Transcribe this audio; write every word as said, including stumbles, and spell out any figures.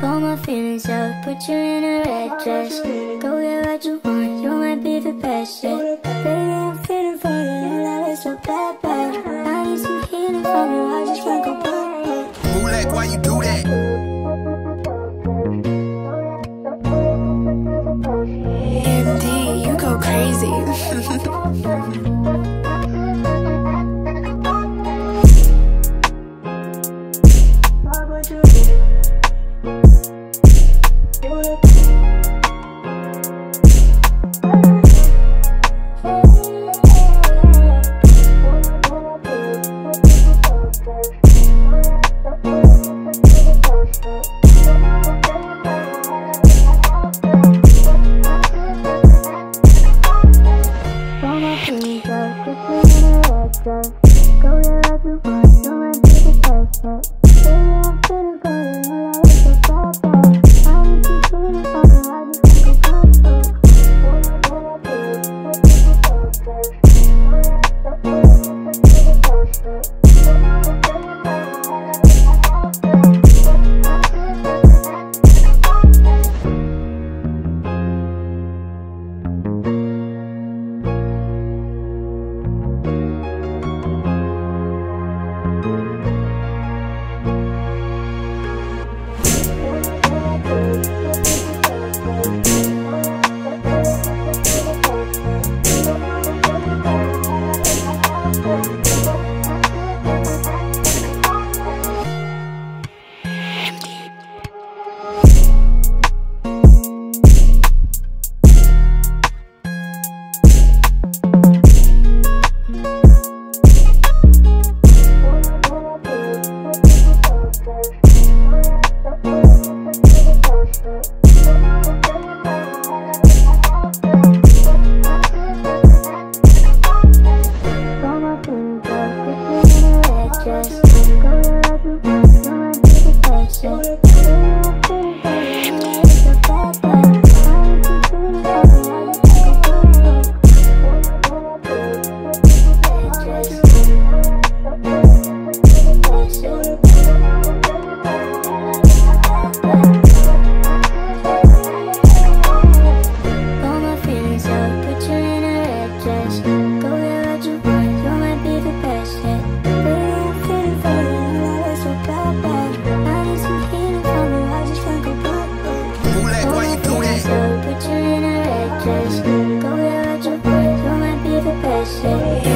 Pull my feelings out, put you in a red dress. Go get what you want, you might be the best shit. Baby, I'm feeling for you, your love is so bad, bad. I need some healing from you, I just wanna go back. Move like, why you do that? M D, you go crazy. Go get what you want, you might be the best shit.